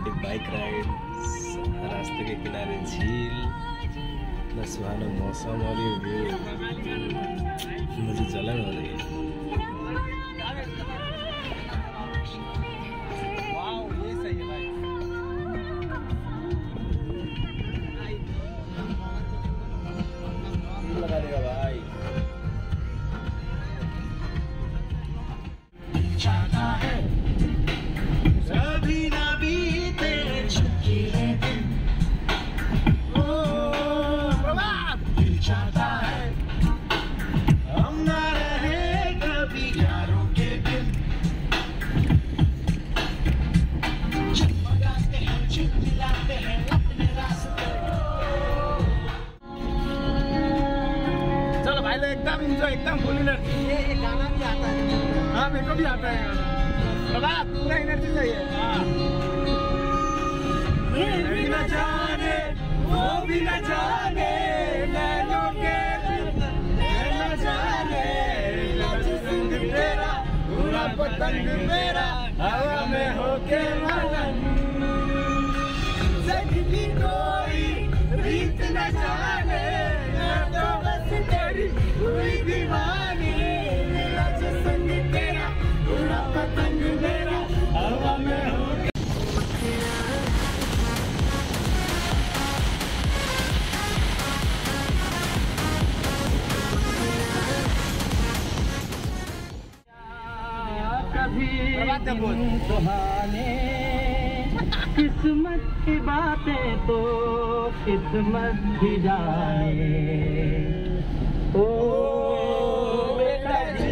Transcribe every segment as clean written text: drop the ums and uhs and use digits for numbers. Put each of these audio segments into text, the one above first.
Romantic bike ride, रास्ते के किनारे झील, इतना सुहाना मौसम और ये व्यू, मुझे जलन हो रही है। ये सही है भाई। लगा देगा भाई। कभी ना बीते चुके दिन, ओ दिल चाहता है हम ना रहे कभी यारों के दिन। जगमगाते हैं, चिलचिलाते हैं अपने रास्ते। चलो भाई लोग एकदम इंजॉय, एकदम फुल एनर्जी। ये गाना भी आता है। हाँ मेरे को भी आता है गाना। पूरा एनर्जी चाहिए। ये भी न जाने वो भी न जाने, नैनों के न जाने संग तेरा पूरा पतंग मेरा हवा में होके मगन। सजनी कोई रीत न जाने, मैं तो बस तेरी हुई दीवानी। संग तेरा पूरा पतंग मेरा हवा में होके। सुहाने किस्मत की बातें तो किस्मत ही जाने। ओ बेटा जी,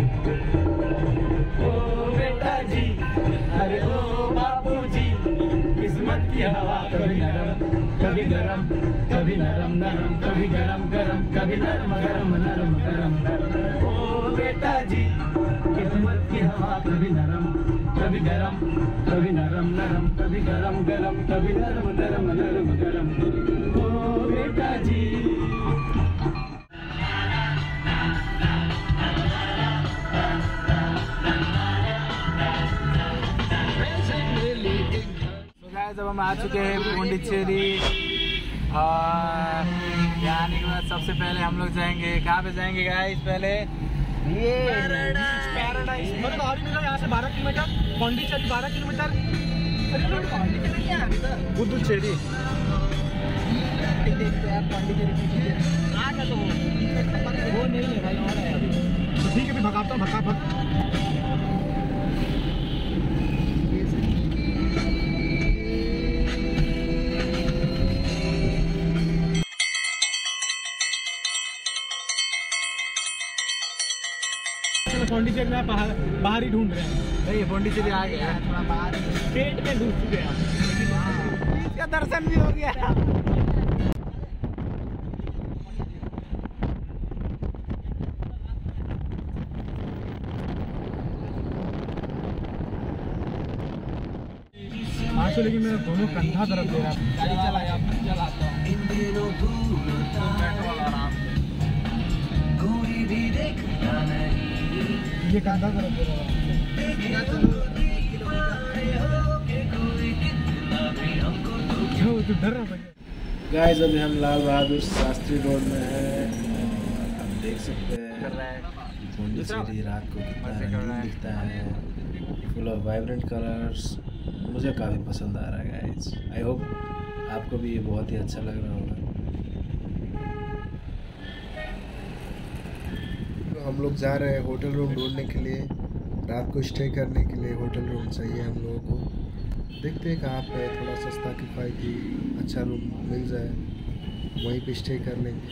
ओ बेटा जी, अरे ओ बापू जी, किस्मत की हवा कभी नरम कभी गरम, कभी नरम नरम कभी गरम गरम, कभी नरम गरम नरम गरम नरम। ओ बेटा जी, किस्मत की हवा कभी नरम कभी गरम, कभी नरम नरम कभी गरम गरम, कभी नरम नरम नरम गरम। ओ बेटा जी। जब हम आ चुके हैं पोंडिचेरी, और आने के बाद सबसे पहले हम लोग जाएंगे, कहाँ पे जाएंगे गाइस? पहले ये पैराडाइज। यहाँ से 12 किलोमीटर, पोंडिचेरी 12 किलोमीटर, पुदुचेरी। वो नहीं है भाई, और है अभी। ठीक है, भगाता हूँ, भगा। पोंडिचेरी में बाहर ही ढूंढ रहे हैं। नहीं, पोंडिचेरी आ गया, थोड़ा बाहर पेट में घुस चुके हैं। इसका दर्शन भी हो गया। आज तो लेकिन मैं दोनों कंधा तरफ दे रहा हूँ। गाड़ी चलाया, चलाता हूँ। ये कंधा तरफ दे रहा हूँ। गाइस अभी हम लाल बहादुर शास्त्री रोड में हैं, आप देख सकते हैं पोंडिचेरी रात को कितना रंगीन दिखता है, फुल ऑफ वाइब्रेंट कलर्स। मुझे काफ़ी पसंद आ रहा है गाइस। आई होप आपको भी ये बहुत ही अच्छा लग रहा होगा। तो हम लोग जा रहे हैं होटल रूम ढूंढने के लिए, रात को स्टे करने के लिए होटल रूम चाहिए हम लोगों को। देखते हैं कहाँ पे थोड़ा सस्ता किफ़ायती अच्छा रूम मिल जाए, वहीं पे स्टे कर लेंगे।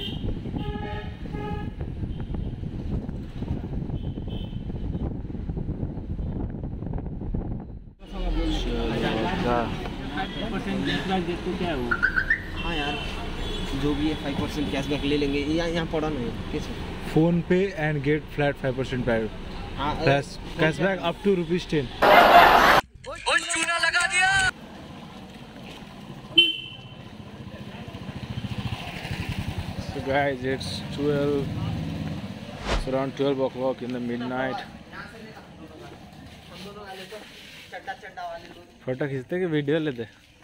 क्या है वो? हाँ यार, जो भी है 5% कैशबैक ले लेंगे। यहाँ पड़ा नहीं कैसे? PhonePe and get flat 5% back. हाँ, कैशबैक अप टू ₹10। चूना लगा दिया। So guys, it's around 12 o'clock in the midnight. Photo खींचते कि वीडियो लेते?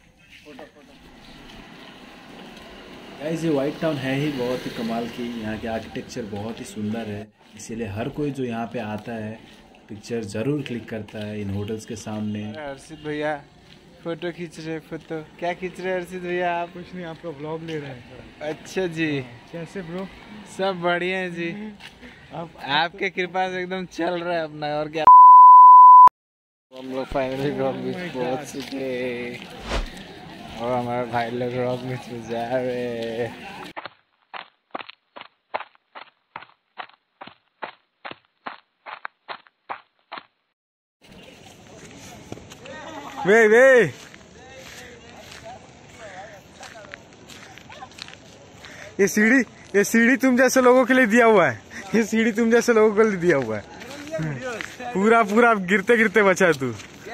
गाइस ये वाइट टाउन है ही बहुत ही कमाल की। यहाँ के आर्किटेक्चर बहुत ही सुंदर है, इसीलिए हर कोई जो यहाँ पे आता है पिक्चर ज़रूर क्लिक करता है इन होटल्स के सामने। हर्षित भैया फोटो खींच रहे। फोटो क्या खींच रहे हर्षित भैया आप? कुछ नहीं, आपका व्लॉग ले रहे हैं। अच्छा जी, कैसे ब्रो? सब बढ़िया है जी, आपके कृपा से एकदम चल रहा है अपना। और क्या, हम लोग फाइनली रॉक बीच पहुंच चुके और हमारे भाई लोग रॉक बीच में जा रहे। वे ये सीढ़ी तुम जैसे लोगों के लिए दिया हुआ है। ये सीढ़ी तुम जैसे लोगों के लिए दिया हुआ है। पूरा गिरते गिरते बचा है तू।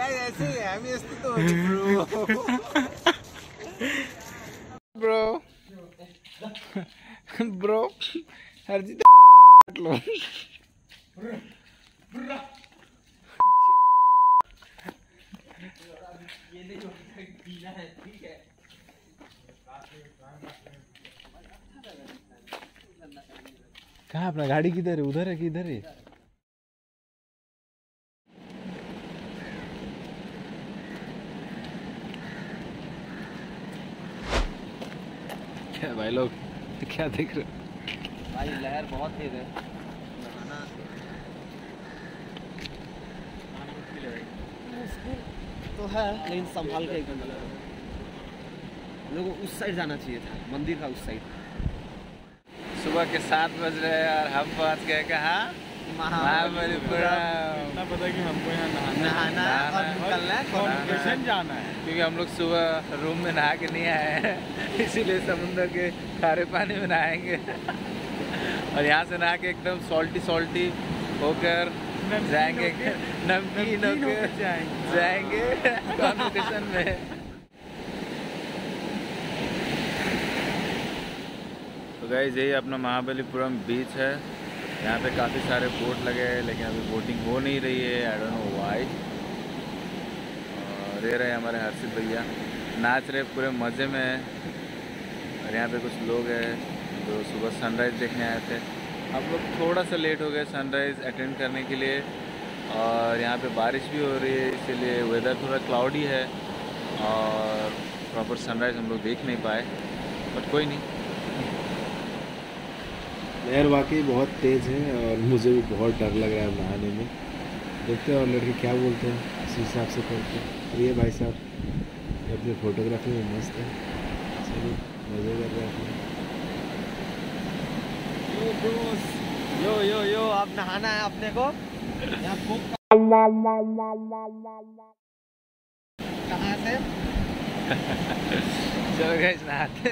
ब्रो हर चीज लो। कहाँ अपना गाड़ी किधर है? उधर है कि इधर है? क्या भाई लोग क्या देख रहे हो? भाई लहर बहुत तेज है, तो है लेकिन संभाल के एकदम। लोगों को उस साइड जाना चाहिए था, मंदिर का उस साइड। सुबह के 7 बज रहे हैं और हम पहुंच गए कहाँ? महाबलीपुरम। इतना पता है कि हमको यहाँ नहाना और निकलना है, कॉन्वोकेशन जाना है। क्योंकि हम लोग सुबह रूम में नहा के नहीं आए हैं, इसीलिए समुद्र के खारे पानी में नहाएंगे। और यहाँ से नहा के एकदम सॉल्टी होकर जाएंगे, नमकीन होकर जाएंगे कॉन्वोकेशन में। तो गाइस यही अपना महाबलीपुरम बीच है। यहाँ पे काफ़ी सारे बोट लगे हैं लेकिन अभी बोटिंग हो नहीं रही है, आई डोंट नो व्हाई। और ये रहे हमारे हर्षित भैया नाच रहे, पूरे मज़े में है। और यहाँ पे कुछ लोग हैं जो सुबह सनराइज़ देखने आए थे। हम लोग थोड़ा सा लेट हो गए सनराइज़ अटेंड करने के लिए, और यहाँ पे बारिश भी हो रही है, इसीलिए वेदर थोड़ा क्लाउडी है और प्रॉपर सनराइज़ हम लोग देख नहीं पाए, बट कोई नहीं। लहर वाकई बहुत तेज़ है और मुझे भी बहुत डर लग रहा है नहाने में। देखते हैं और लड़के क्या बोलते हैं, इस हिसाब से करते हैं। ये भाई साहब अपनी फोटोग्राफी में मस्त है, चलिए मज़े कर रहे हैं। यो अब नहाना है अपने को। कहाँ से? चलो गाइस नहाते।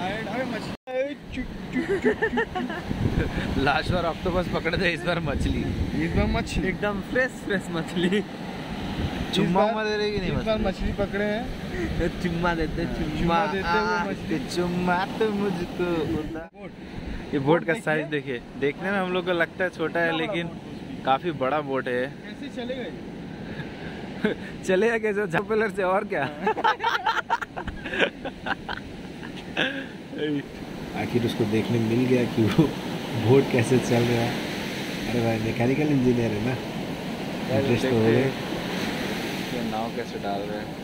लास्ट बार ऑक्टोपस पकड़े थे, इस बार मछली एकदम फ्रेश मछली। चुम्मा दे रही कि नहीं? इस बार मछली पकड़े हैं, चुम्मा देते वो मछली। चुम्मा तो मुझको। ये बोट का साइज देखिए, देखने में हम लोग को लगता है छोटा है लेकिन काफी बड़ा बोट है। कैसे चले गए? चलेगा कैसे? झपेलर से और क्या। आखिर उसको देखने मिल गया कि वो बोट कैसे चल रहा है। अरे भाई मैकेनिकल इंजीनियर है ना, इंटरेस्ट तो हो गया। ये नाव कैसे डाल रहे हैं।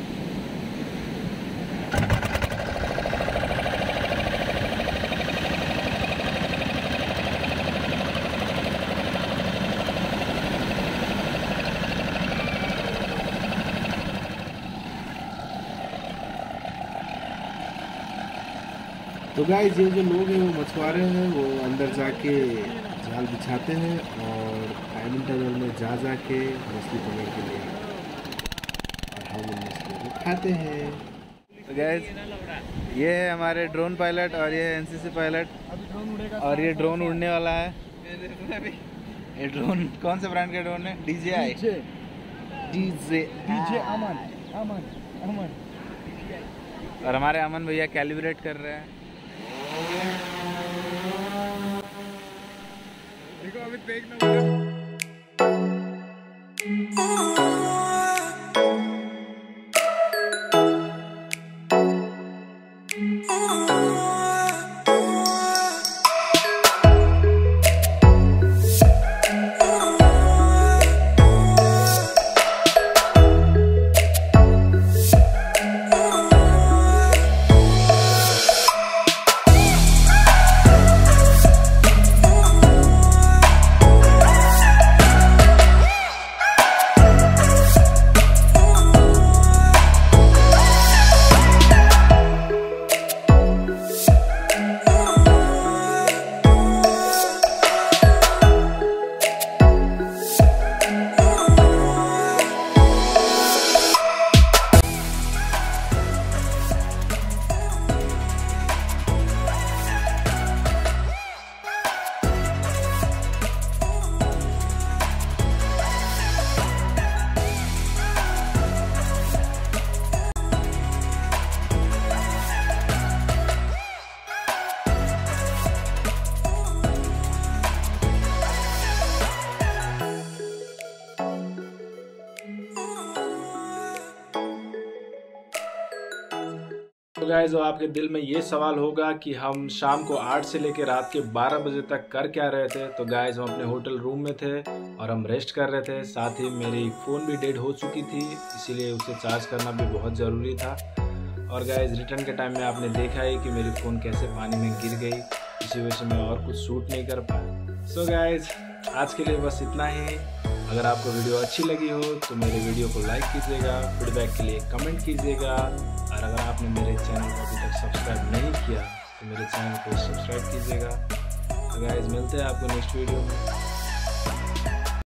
तो गाइस ये जो लोग हैं वो मछुआरे हैं, वो अंदर जाके जाल बिछाते हैं और टाइम इंटरवल में जा के मछली पकड़ के ले आते हैं और हम उन मछलियों को खाते हैं। तो गाइस ये है हमारे ड्रोन पायलट और ये है एनसीसी पायलट, और ये ड्रोन उड़ने वाला है। ये ड्रोन कौन से ब्रांड का ड्रोन है? DJI अमन। और हमारे अमन भैया कैलिब्रेट कर रहे हैं। देखो अभी देख ना। तो गाइस, जो आपके दिल में ये सवाल होगा कि हम शाम को 8 से लेकर रात के 12 बजे तक कर क्या रहे थे, तो गाइस हम अपने होटल रूम में थे और हम रेस्ट कर रहे थे। साथ ही मेरी फ़ोन भी डेड हो चुकी थी, इसीलिए उसे चार्ज करना भी बहुत ज़रूरी था। और गाइस, रिटर्न के टाइम में आपने देखा ही कि मेरी फ़ोन कैसे पानी में गिर गई, इसी वजह से मैं और कुछ शूट नहीं कर पाया। सो गाइस, आज के लिए बस इतना ही। अगर आपको वीडियो अच्छी लगी हो तो मेरे वीडियो को लाइक कीजिएगा, फीडबैक के लिए कमेंट कीजिएगा, और अगर आपने मेरे चैनल को अभी तक सब्सक्राइब नहीं किया तो मेरे चैनल को सब्सक्राइब कीजिएगा। तो गाइस, मिलते हैं आपको नेक्स्ट वीडियो में।